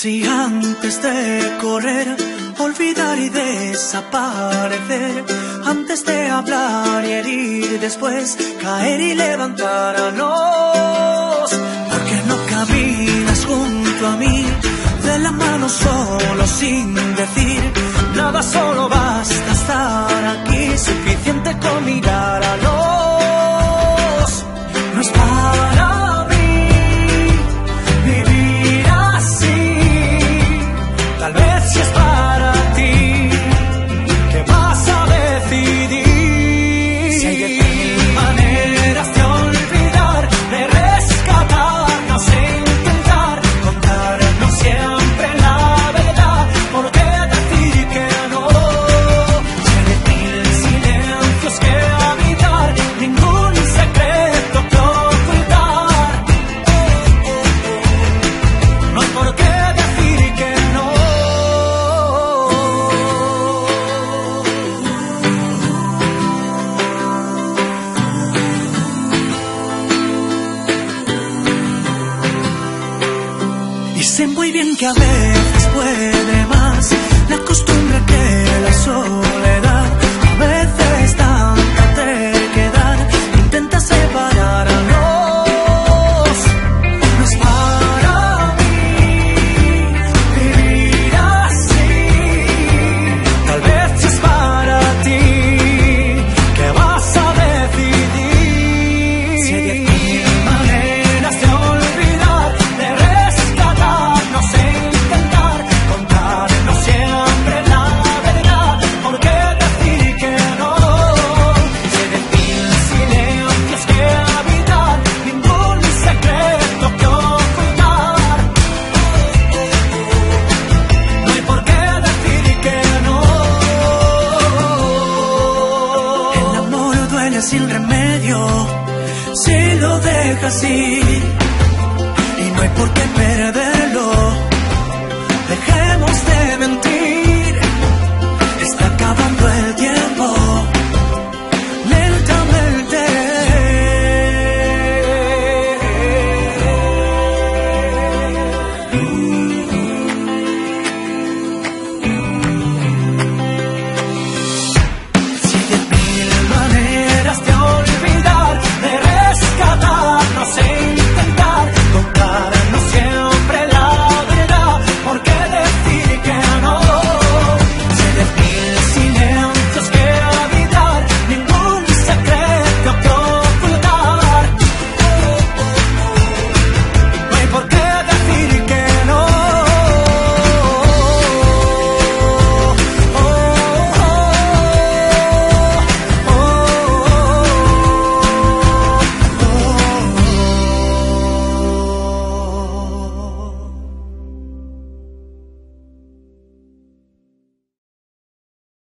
Si antes de correr, olvidar y desaparecer, antes de hablar y herir, después caer y levantarnos, ¿por qué no caminas junto a mí, de la mano solo sin decir nada? Solo basta estar aquí, suficiente con mirar a los. No es para mí vivir así, tal vez si es para ti, ¿qué vas a decidir? Si hay 10.000 maneras de olvidar, de rescatarnos e intentar contarnos siempre la verdad, ¿por qué decir que no? Si hay 10.000 silencios que habitar, ningún secreto que ocultar, no hay por qué decir que no. Y sé muy bien que a veces puede más la costumbre que la soledad.